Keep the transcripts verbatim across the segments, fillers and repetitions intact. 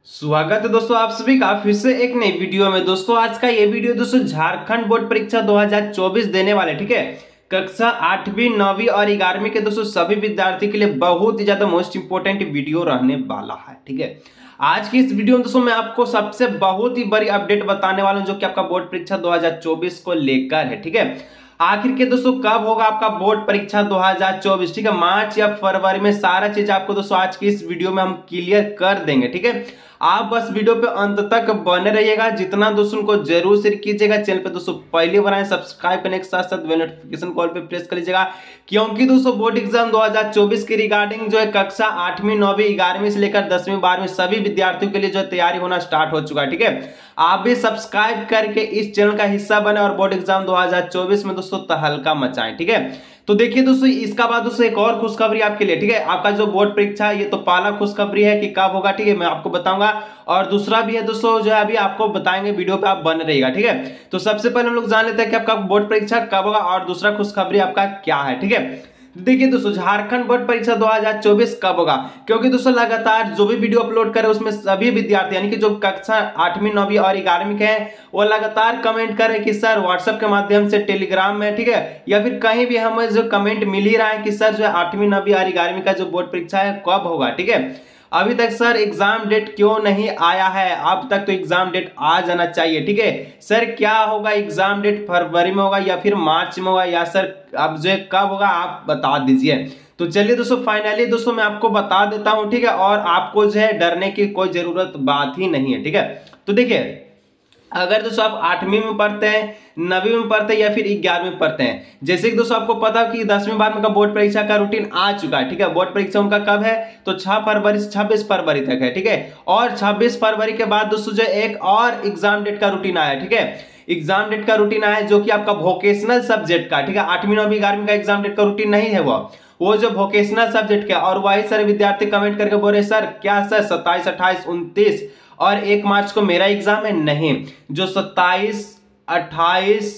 स्वागत है दोस्तों आप सभी का फिर से एक नई वीडियो में। दोस्तों आज का ये वीडियो दोस्तों झारखंड बोर्ड परीक्षा दो हज़ार चौबीस देने वाले, ठीक है, कक्षा आठवीं नौवीं और ग्यारहवीं के दोस्तों सभी विद्यार्थी के लिए बहुत ही ज्यादा मोस्ट इंपोर्टेंट वीडियो रहने वाला है। ठीक है, आज की इस वीडियो में दोस्तों मैं आपको सबसे बहुत ही बड़ी अपडेट बताने वाला हूं जो कि आपका बोर्ड परीक्षा दो हज़ार चौबीस को लेकर है। ठीक है, आखिर के दोस्तों कब होगा आपका बोर्ड परीक्षा दो हज़ार चौबीस, ठीक है, मार्च या फरवरी में, सारा चीज आपको दोस्तों आज की इस वीडियो में हम क्लियर कर देंगे। ठीक है, आप बस वीडियो पे अंत तक बने रहिएगा, जितना दोस्तों को जरूर शेयर कीजिएगा। चैनल पे दोस्तों पहले बनाए सब्सक्राइब करने के साथ साथ बेल नोटिफिकेशन कॉल पे प्रेस कर लीजिएगा, क्योंकि दोस्तों बोर्ड एग्जाम दो हज़ार चौबीस के रिगार्डिंग जो है कक्षा आठवीं नौवीं ग्यारहवीं से लेकर दसवीं बारहवीं सभी विद्यार्थियों के लिए जो तैयारी होना स्टार्ट हो चुका है। ठीक है, आप भी सब्सक्राइब करके इस चैनल का हिस्सा बने और बोर्ड एग्जाम दो हज़ार चौबीस में दोस्तों तहलका मचाएं। ठीक है, तो देखिए दोस्तों इसका बाद दोस्तों एक और खुशखबरी आपके लिए। ठीक है, आपका जो बोर्ड परीक्षा ये तो पहला खुशखबरी है कि कब होगा, ठीक है, मैं आपको बताऊंगा, और दूसरा भी है दोस्तों जो है अभी आपको बताएंगे, वीडियो पे आप बन रहिएगा। ठीक है, तो सबसे पहले हम लोग जान लेते हैं कि आपका बोर्ड परीक्षा कब होगा और दूसरा खुशखबरी आपका क्या है। ठीक है, देखिए दोस्तों झारखंड बोर्ड परीक्षा दो हज़ार चौबीस कब होगा, क्योंकि दोस्तों लगातार जो भी वीडियो अपलोड करे उसमें सभी विद्यार्थी यानी कि जो कक्षा आठवीं नौवीं और ग्यारहवीं के हैं वो लगातार कमेंट कर रहे हैं कि सर व्हाट्सएप के माध्यम से, टेलीग्राम में, ठीक है, या फिर कहीं भी हमें जो कमेंट मिल ही रहा है कि सर जो आठवीं नौवीं और ग्यारहवीं का जो बोर्ड परीक्षा है कब होगा। ठीक है, अभी तक सर एग्जाम डेट क्यों नहीं आया है, अब तक तो एग्जाम डेट आ जाना चाहिए। ठीक है, सर क्या होगा, एग्जाम डेट फरवरी में होगा या फिर मार्च में होगा, या सर अब जो कब होगा आप बता दीजिए। तो चलिए दोस्तों फाइनली दोस्तों मैं आपको बता देता हूं। ठीक है, और आपको जो है डरने की कोई जरूरत बात ही नहीं है। ठीक है, तो देखिए अगर दोस्तों आप आठवीं में पढ़ते हैं, नवीं में पढ़ते हैं या फिर ग्यारहवीं में पढ़ते हैं, जैसे कि दोस्तों आपको पता कि दसवीं बारहवीं का बोर्ड परीक्षा का रूटीन आ चुका है। ठीक है, बोर्ड परीक्षा उनका कब है तो छह फरवरी से छब्बीस फरवरी तक है। ठीक है, और छब्बीस फरवरी के बाद दोस्तों जो एक और एग्जाम डेट का रूटीन आया। ठीक है, एग्जाम डेट का रूटीन आया जो कि आपका वोकेशनल सब्जेक्ट का, ठीक है, आठवीं नौवीं ग्यारहवीं का एग्जाम डेट का रूटीन नहीं है वो वो जो वोकेशनल सब्जेक्ट का। और वही सारे विद्यार्थी कमेंट करके बोल रहे सर क्या सर सत्ताईस अट्ठाईस उनतीस और एक मार्च को मेरा एग्जाम है, नहीं, जो सत्ताईस अट्ठाईस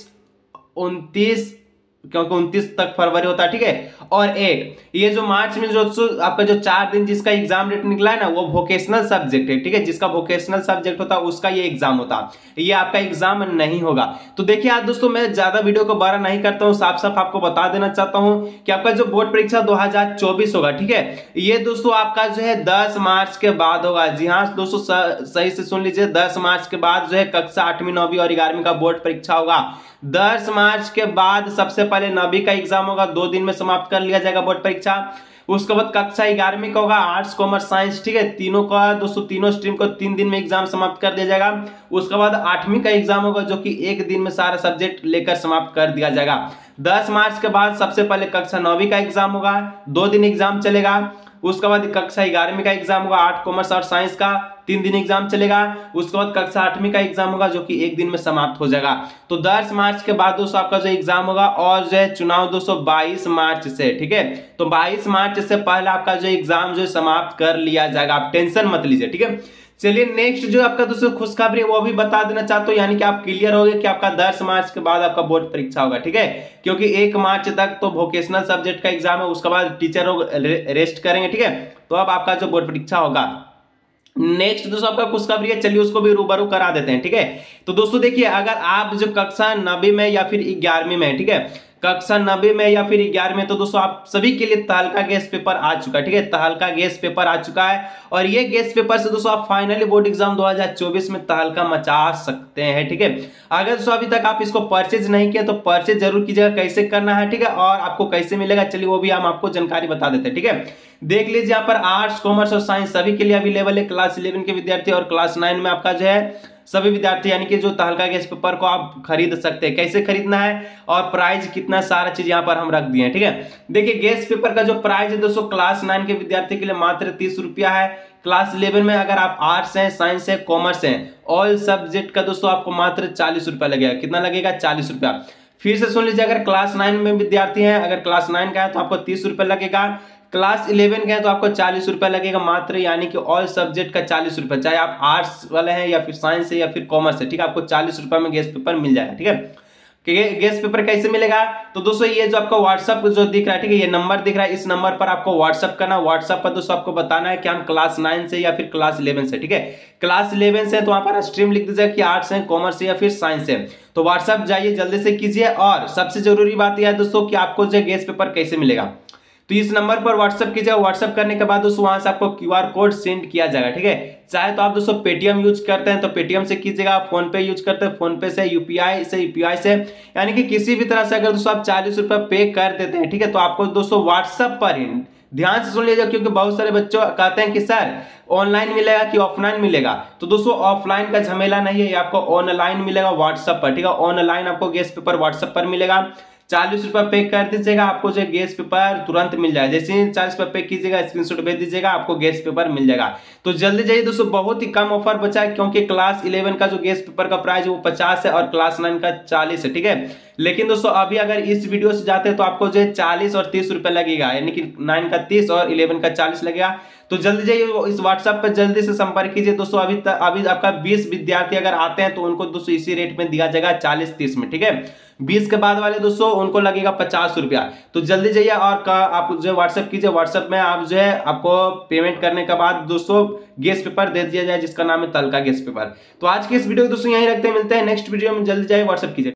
उनतीस, क्योंकि उनतीस तक फरवरी होता है। ठीक है, और एक ये जो मार्च में जो आपका जो चार दिन जिसका एग्जाम डेट निकला है ना वो वोकेशनल सब्जेक्ट है। ठीक है, जिसका वोकेशनल सब्जेक्ट होता है उसका ये एग्जाम होता है, ये आपका एग्जाम नहीं होगा। तो देखिए आज दोस्तों मैं ज्यादा वीडियो को बड़ा नहीं करता हूं, साफ साफ आपको बता देना चाहता हूं कि आपका जो बोर्ड परीक्षा दो हज़ार चौबीस होगा, ठीक है, ये दोस्तों आपका जो है दस मार्च के बाद होगा। जी हाँ दोस्तों सही से सुन लीजिए, दस मार्च के बाद जो है कक्षा आठवीं नौवीं और ग्यारहवीं का बोर्ड परीक्षा होगा। दस मार्च के बाद सबसे पहले नौवीं का एग्जाम होगा, दो दिन में समाप्त कर लिया जाएगा बोर्ड परीक्षा। उसके बाद कक्षा ग्यारहवीं का होगा, आर्ट्स कॉमर्स साइंस, ठीक है, तीनों का दोस्तों तीनों स्ट्रीम को तीन दिन में एग्जाम समाप्त कर दिया जाएगा। उसके बाद आठवीं का एग्जाम होगा जो कि एक दिन में सारा सब्जेक्ट लेकर समाप्त कर दिया जाएगा। दस मार्च के बाद सबसे पहले कक्षा नौवीं का एग्जाम होगा, दो दिन एग्जाम चलेगा। उसके बाद कक्षा ग्यारहवीं का एग्जाम होगा, आर्ट कॉमर्स और साइंस का तीन दिन एग्जाम चलेगा। उसके बाद कक्षा आठवीं का एग्जाम होगा जो कि एक दिन में समाप्त हो जाएगा। तो दस मार्च के बाद दोस्तों आपका जो एग्जाम होगा, और जो है चुनाव दोस्तों बाईस मार्च से। ठीक है, तो बाईस मार्च से पहले आपका जो एग्जाम जो समाप्त कर लिया जाएगा, आप टेंशन मत लीजिए। ठीक है, चलिए नेक्स्ट जो आपका दोस्तों खुशखबरी है वो भी बता देना चाहता हूँ, यानी कि आप क्लियर हो गए कि आपका दस मार्च के बाद आपका बोर्ड परीक्षा होगा। ठीक है, क्योंकि एक मार्च तक तो वोकेशनल सब्जेक्ट का एग्जाम है, उसके बाद टीचर लोग रेस्ट करेंगे। ठीक है, तो अब आपका जो बोर्ड परीक्षा होगा। नेक्स्ट दोस्तों आपका खुशखबरी है, चलिए उसको भी रूबरू करा देते हैं। ठीक है, तो दोस्तों देखिए अगर आप जो कक्षा नौवीं में या फिर ग्यारहवीं में, ठीक है, कक्षा नौवीं में या फिर ग्यारहवीं में, तो दोस्तों आप सभी के लिए तहलका गेस्ट पेपर आ चुका है। ठीक है, तहलका गेस्ट पेपर आ चुका है, और ये गेस्ट पेपर से दोस्तों आप फाइनली बोर्ड एग्जाम दो हज़ार चौबीस में तहलका मचा सकते हैं। ठीक है, अगर दोस्तों अभी तक आप इसको परचेज नहीं किया तो परचेज जरूर कीजिएगा। कैसे करना है, ठीक है, और आपको कैसे मिलेगा चलिए वो भी हम आपको जानकारी बता देते हैं। ठीक है, देख लीजिए यहाँ पर आर्ट्स कॉमर्स और साइंस सभी के लिए अवेलेबल है। क्लास इलेवन के विद्यार्थी और क्लास नाइन में आपका जो है सभी विद्यार्थी यानी कि जो तहलका गेस्ट पेपर को आप खरीद सकते हैं। कैसे खरीदना है और प्राइस कितना, सारा चीज यहाँ पर हम रख दिए हैं। ठीक है, देखिए गेस्ट पेपर का जो प्राइस है दोस्तों क्लास नाइन के विद्यार्थी के लिए मात्र तीस रुपया है। क्लास इलेवन में अगर आप आर्ट्स हैं, साइंस है, कॉमर्स है, ऑल सब्जेक्ट का दोस्तों आपको मात्र चालीस रुपया लगेगा। कितना लगेगा, चालीस रुपया। फिर से सुन लीजिए, अगर क्लास नाइन में विद्यार्थी हैं, अगर क्लास नाइन का है तो आपको तीस रुपया लगेगा। क्लास इलेवन के हैं तो आपको चालीस रुपया लगेगा मात्र, यानी कि ऑल सब्जेक्ट का चालीस रुपया, चाहे आप आर्ट्स वाले हैं या फिर साइंस है या फिर कॉमर्स है। ठीक है, आपको चालीस रुपया में गेस्ट पेपर मिल जाएगा। ठीक है, कि गैस पेपर कैसे मिलेगा। तो दोस्तों ये जो आपका व्हाट्सअप जो दिख रहा है, ठीक है, ये नंबर दिख रहा है, इस नंबर पर आपको व्हाट्सअप करना। व्हाट्सअप पर दोस्तों आपको बताना है कि हम क्लास नाइन से या फिर क्लास इलेवन से, ठीक है, क्लास इलेवन से तो वहां पर स्ट्रीम लिख दीजिएगा कि आर्ट्स है, कॉमर्स या फिर साइंस है। तो व्हाट्सअप जाइए जल्दी से कीजिए। और सबसे जरूरी बात यह है दोस्तों कि आपको जो गैस पेपर कैसे मिलेगा, तो इस नंबर पर व्हाट्सअप कीजिएगा। व्हाट्सअप करने के बाद दोस्तों वहां से आपको क्यूआर कोड सेंड किया जाएगा, ठीक है। चाहे तो आप दोस्तों पेटीएम यूज करते हैं तो पेटीएम से कीजिएगा, फोन पे यूज करते हैं फोन पे से, यूपीआई से यूपीआई से, यानी कि किसी भी तरह से अगर दोस्तों आप चालीस रुपए पे कर देते हैं, ठीक है, तो आपको दोस्तों व्हाट्सएप पर ही, ध्यान से सुन लीजिएगा क्योंकि बहुत सारे बच्चों कहते हैं कि सर ऑनलाइन मिलेगा कि ऑफलाइन मिलेगा। तो दोस्तों ऑफलाइन का झमेला नहीं है, ये आपको ऑनलाइन मिलेगा व्हाट्सएप पर, ठीक है। ऑनलाइन आपको गैस पेपर व्हाट्सएप पर मिलेगा। चालीस रुपए पे कर दीजिएगा, आपको जो गैस पेपर तुरंत मिल जाएगा। जैसे ही चालीस रुपए पे कीजिएगा, स्क्रीनशॉट भेज दीजिएगा, आपको गैस पेपर मिल जाएगा। तो जल्दी जाइए दोस्तों, बहुत ही कम ऑफर बचा है क्योंकि क्लास इलेवन का जो गैस पेपर का प्राइस है वो पचास है और क्लास नाइन का चालीस है, ठीक है। लेकिन दोस्तों अभी अगर इस वीडियो से जाते हैं तो आपको जो है चालीस और तीस रुपए लगेगा, यानी कि नाइन का तीस और इलेवन का चालीस लगेगा। तो जल्दी जाइए इस व्हाट्सएप पर जल्दी से संपर्क कीजिए दोस्तों। अभी तक अभी आपका बीस विद्यार्थी अगर आते हैं तो उनको दोस्तों इसी रेट में दिया जाएगा चालीस तीस में, ठीक है। बीस के बाद वाले दोस्तों उनको लगेगा पचास रुपया। तो जल्दी जाइए और आप जो व्हाट्सएप कीजिए, व्हाट्सएप में आप जो है आपको पेमेंट करने के बाद दोस्तों गैस पेपर दे दिया जाए जिसका नाम है तल का गैस पेपर। तो आज के इस वीडियो को दोस्तों यहीं रखते हैं, मिलते हैं नेक्स्ट वीडियो में। जल्दी जाइए व्हाट्सएप कीजिए।